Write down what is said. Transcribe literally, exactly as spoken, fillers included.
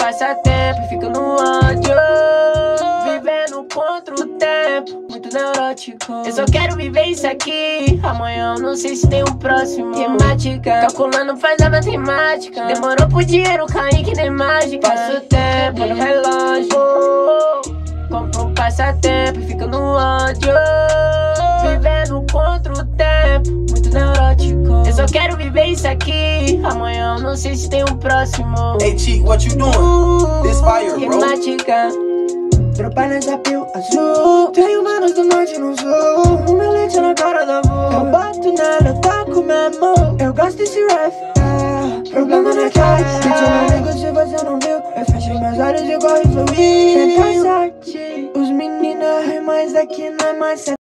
passatempo e fica no ódio, vivendo contra o tempo, muito neurótico. Eu só quero viver isso aqui, amanhã eu não sei se tem um próximo. Temática, calculando faz a matemática, demorou pro dinheiro cair que nem mágica. Passo tempo no relógio, compro um passatempo e fica no ódio, vivendo contra o tempo, muito neurótico. Eu só quero viver isso aqui, amanhã eu não sei se tem um próximo. Hey Cheek, what you doing? Uh, This fire, bro. Temática, tropa nessa pio azul, tenho manos do norte no sul, um milete na cara da voz. Eu bato nela, eu taco mesmo, eu gosto desse ref, é. Problema não é cai, senti meu amigo se você não viu. Eu fechei meus olhos e corre fluir. Tenta sorte, os meninos rimam, mas aqui não é mais